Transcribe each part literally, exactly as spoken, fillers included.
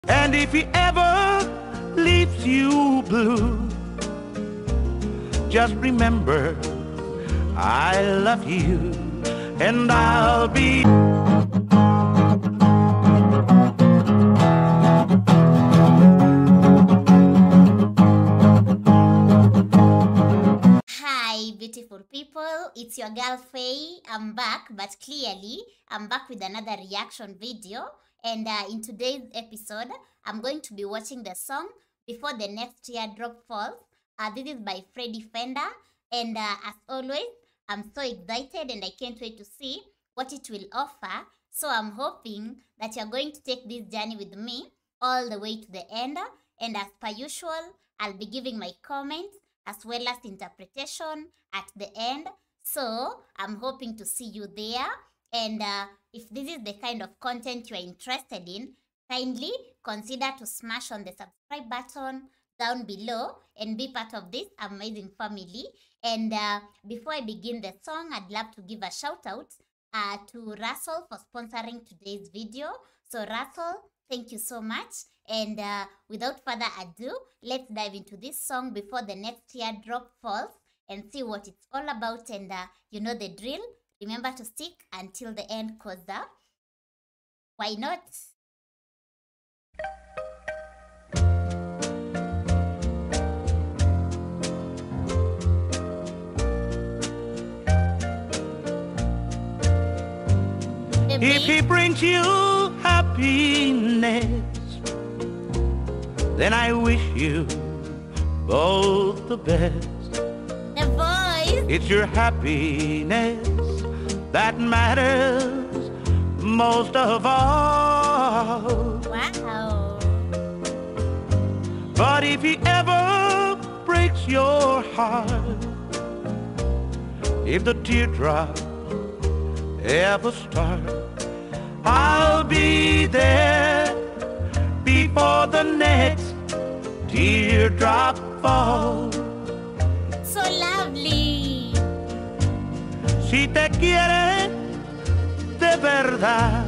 And if he ever leaves you blue, just remember I love you and I'll be. Hi beautiful people, it's your girl Faye. I'm back, but clearly I'm back with another reaction video. And uh, in today's episode, I'm going to be watching the song Before the Next Teardrop Falls. Uh, this is by Freddy Fender. And uh, as always, I'm so excited and I can't wait to see what it will offer. So I'm hoping that you're going to take this journey with me all the way to the end. And as per usual, I'll be giving my comments as well as interpretation at the end. So I'm hoping to see you there. And uh, if this is the kind of content you are interested in, kindly consider to smash on the subscribe button down below and be part of this amazing family. And uh, before I begin the song, I'd love to give a shout out uh, to Russell for sponsoring today's video. So Russell, thank you so much. And uh, without further ado, let's dive into this song Before the Next Teardrop Falls and see what it's all about. And uh, you know the drill. Remember to stick until the end, cause uh, why not? If he brings you happiness, then I wish you both the best. The voice. It's your happiness that matters most of all. Wow. But if he ever breaks your heart, if the teardrop ever start, I'll be there before the next teardrop falls. So lovely. Si te quiere de verdad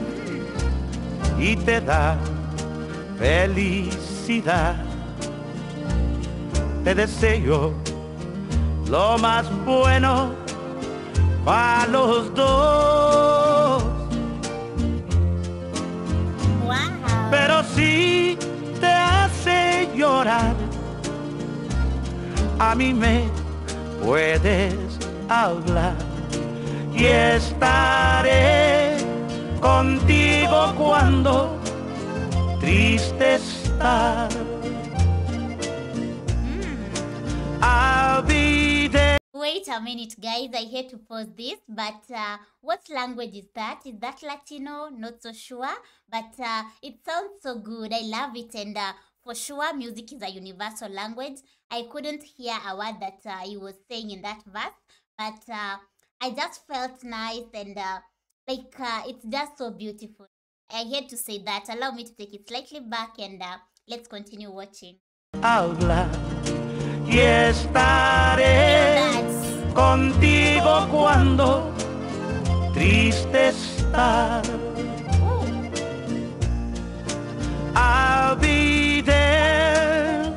y te da felicidad, te deseo lo más bueno para los dos. Wow. Pero si te hace llorar, a mí me puedes hablar y estaré contigo cuando triste estás. Mm. I'll be there. Wait a minute, guys. I hate to pause this, but uh, what language is that? Is that Latino? Not so sure, but uh, it sounds so good. I love it, and uh, for sure, music is a universal language. I couldn't hear a word that uh, he was saying in that verse, but uh, I just felt nice, and uh, like uh, it's just so beautiful. I hate to say that. Allow me to take it slightly back, and uh, let's continue watching. Habla y estaré contigo cuando triste estás. I'll be there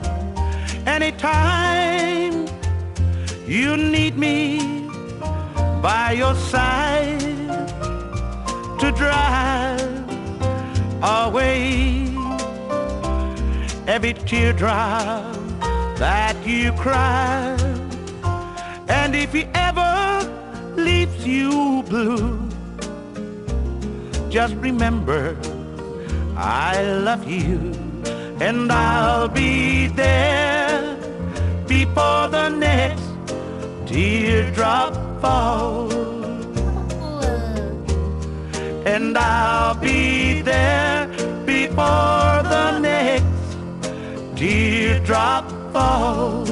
anytime you need me by your side to drive away every teardrop that you cry. And if he ever leaves you blue, just remember I love you and I'll be there before the next teardrop falls. And I'll be there before the next teardrop falls.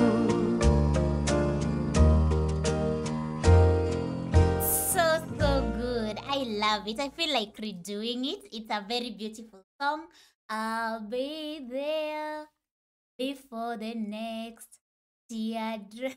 So, so good. I love it. I feel like redoing it. It's a very beautiful song. I'll be there before the next teardrop.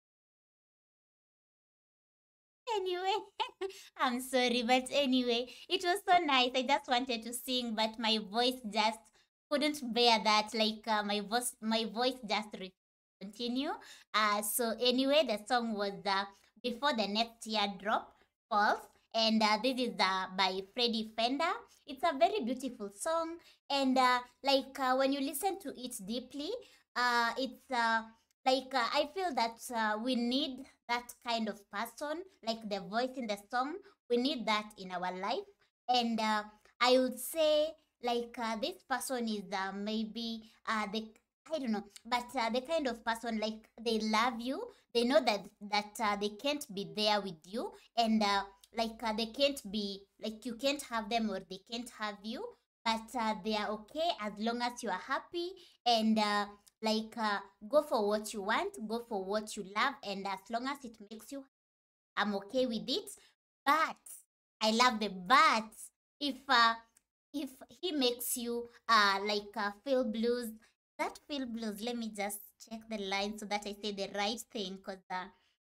Anyway, I'm sorry, but anyway, it was so nice. I just wanted to sing, but my voice just couldn't bear that. Like uh, my voice, my voice just re- continue. Uh, so anyway, the song was uh, Before the Next Teardrop Falls, and uh, this is uh, by Freddy Fender. It's a very beautiful song, and uh, like uh, when you listen to it deeply, uh, it's uh, like uh, I feel that uh, we need that kind of person, like the voice in the song. We need that in our life, and uh, I would say like uh, this person is uh, maybe uh, the I don't know, but uh, the kind of person like they love you. They know that that uh, they can't be there with you, and uh, like uh, they can't be like you can't have them or they can't have you, but uh, they are okay as long as you are happy, and uh, like uh, go for what you want, go for what you love, and as long as it makes you, I'm okay with it. But I love the but if uh, if he makes you uh like uh, feel blues, that feel blues. Let me just check the line so that I say the right thing, cause uh,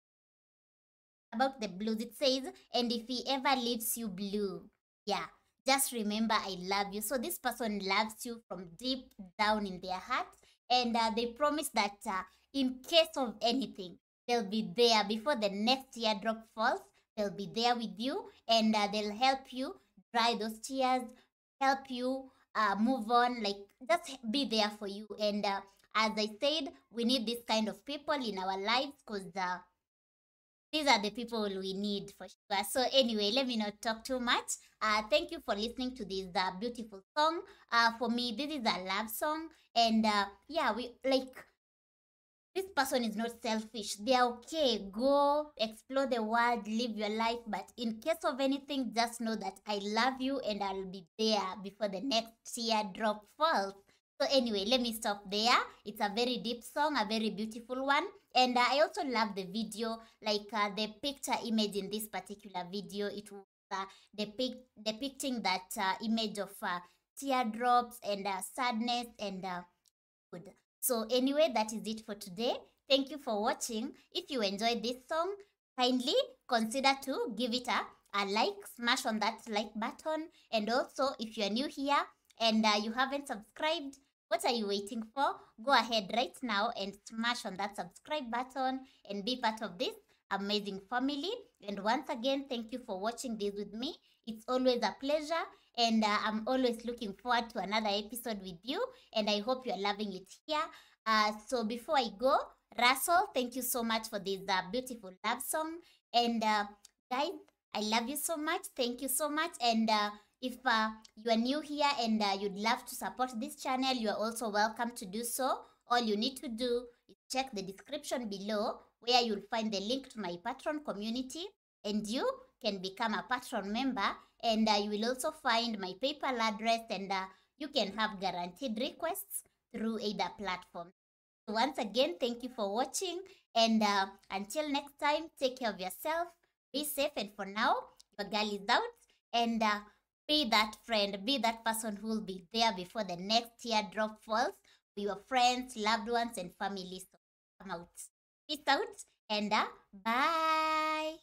about the blues it says, and if he ever leaves you blue, yeah, just remember I love you. So this person loves you from deep down in their heart, and uh, they promise that uh, in case of anything, they'll be there before the next teardrop falls. They'll be there with you, and uh, they'll help you dry those tears, help you uh, move on, like just be there for you. And uh, as I said, we need this kind of people in our lives, because uh, these are the people we need for sure. So anyway, let me not talk too much. Uh, thank you for listening to this uh, beautiful song. Uh, for me, this is a love song, and uh, yeah, we like this person is not selfish. They are okay. Go explore the world, live your life. But in case of anything, just know that I love you and I'll be there before the next teardrop falls. So anyway, let me stop there. It's a very deep song, a very beautiful one. And uh, I also love the video, like uh, the picture image in this particular video. It was uh, depict, depicting that uh, image of uh, teardrops and uh, sadness and uh, good. So anyway, that is it for today. Thank you for watching. If you enjoyed this song, kindly consider to give it a, a like, smash on that like button. And also, if you are new here and uh, you haven't subscribed, what are you waiting for? Go ahead right now and smash on that subscribe button and be part of this amazing family. And once again, thank you for watching this with me. It's always a pleasure, and uh, I'm always looking forward to another episode with you, and I hope you're loving it here. Uh, so before I go, Russell, thank you so much for this uh, beautiful love song. And uh, guys, I love you so much. Thank you so much. And uh, if uh, you are new here and uh, you'd love to support this channel, you are also welcome to do so. All you need to do is check the description below, where you'll find the link to my Patreon community, and you can become a Patreon member, and uh, you will also find my PayPal address, and uh, you can have guaranteed requests through either platform. So once again, thank you for watching, and uh, until next time, take care of yourself, be safe, and for now, your girl is out, and uh, be that friend, be that person who will be there before the next teardrop falls for your friends, loved ones, and family. So come out. Peace out, and uh, bye.